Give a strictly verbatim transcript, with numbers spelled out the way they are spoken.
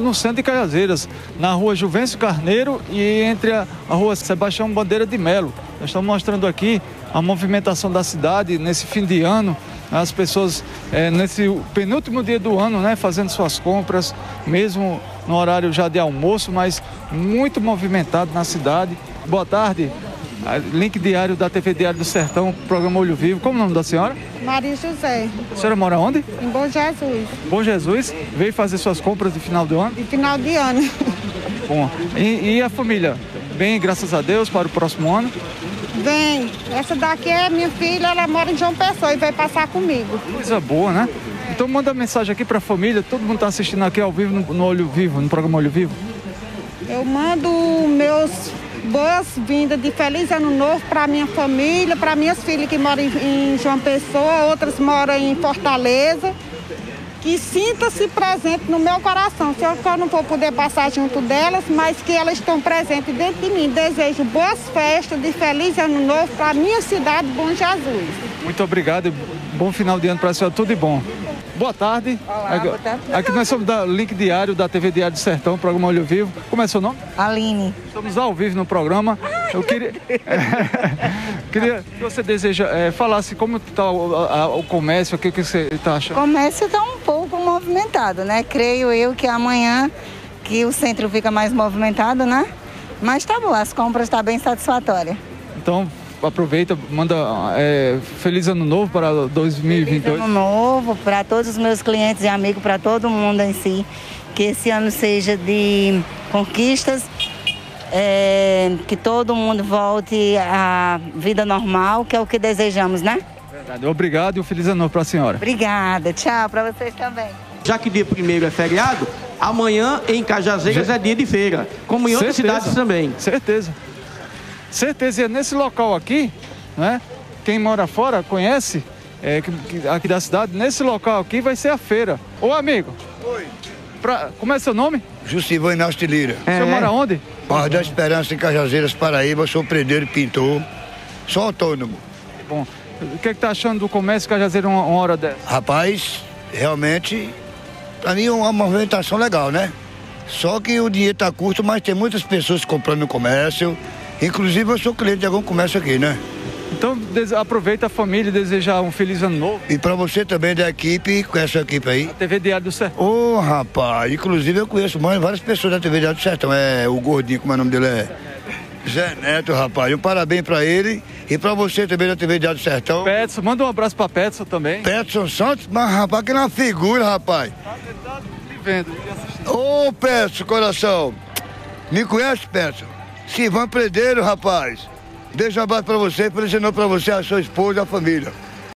no centro de Cajazeiras, na rua Juvencio Carneiro e entre a, a rua Sebastião Bandeira de Melo. Nós estamos mostrando aqui a movimentação da cidade nesse fim de ano, as pessoas é, nesse penúltimo dia do ano, né, fazendo suas compras, mesmo no horário já de almoço, mas muito movimentado na cidade. Boa tarde. Link diário da T V Diário do Sertão, programa Olho Vivo. Como é o nome da senhora? Maria José. A senhora mora onde? Em Bom Jesus. Bom Jesus. Veio fazer suas compras de final do ano? De final de ano. Bom. E, e a família? Bem, graças a Deus, para o próximo ano? Bem, essa daqui é minha filha, ela mora em João Pessoa e vai passar comigo. Coisa boa, né? Então manda mensagem aqui para a família, todo mundo está assistindo aqui ao vivo, no, no Olho Vivo, no programa Olho Vivo. Eu mando meus boas-vindas de Feliz Ano Novo para minha família, para minhas filhas que moram em, em João Pessoa, outras moram em Fortaleza. Que sinta-se presente no meu coração. Se eu, eu não vou poder passar junto delas, mas que elas estão presentes dentro de mim. Desejo boas festas de Feliz Ano Novo para a minha cidade, Bom Jesus. Muito obrigado e bom final de ano para a senhora, tudo de bom. Boa tarde. Olá, aqui, boa tarde. Aqui nós somos da Link Diário da T V Diário do Sertão, programa Olho Vivo. Como é seu nome? Aline. Estamos ao vivo no programa. Eu queria, queria que você deseja é, falasse como está o, a, o comércio, o que, que você está achando? O comércio está um pouco movimentado, né? Creio eu que amanhã que o centro fica mais movimentado, né? Mas tá bom, as compras estão bem satisfatórias. Então, aproveita, manda é, feliz ano novo para dois mil e vinte e dois. Feliz ano novo para todos os meus clientes e amigos, para todo mundo em si. Que esse ano seja de conquistas, é, que todo mundo volte à vida normal, que é o que desejamos, né? Verdade. Obrigado e um feliz ano novo para a senhora. Obrigada. Tchau para vocês também. Já que dia primeiro é feriado, amanhã em Cajazeiras Já... é dia de feira, como em outras Certeza. cidades também. Certeza. Certeza. E é nesse local aqui, né? Quem mora fora conhece, é, que, que, aqui da cidade, nesse local aqui vai ser a feira. Ô amigo. Oi. Pra, como é seu nome? Justivan Inácio de Lira. É. O senhor mora onde? Barra da Esperança, em Cajazeiras, Paraíba. Sou predeiro e pintor. Sou autônomo. Bom, o que é que tá achando do comércio Cajazeira uma, uma hora dessa? Rapaz, realmente, pra mim é uma movimentação legal, né? Só que o dinheiro tá curto, mas tem muitas pessoas comprando no comércio. Inclusive eu sou cliente de algum comércio aqui, né? Então aproveita a família e desejar um feliz ano novo. E pra você também da equipe, conhece a equipe aí? A T V Diário do Sertão. Ô, oh, rapaz, inclusive eu conheço várias pessoas da T V Diário do Sertão. É o gordinho, como é o nome dele? É Zé Neto, rapaz. Um parabéns pra ele e pra você também da T V Diário do Sertão. Petson, manda um abraço pra Petson também. Petson Santos, mas rapaz, que é uma figura, rapaz. Tá me vendo. Ô, oh, Petson, coração. Me conhece, Petson? Sivan Predeiro, rapaz. Deixa um abraço pra você, feliz ano pra você, a sua esposa e a família.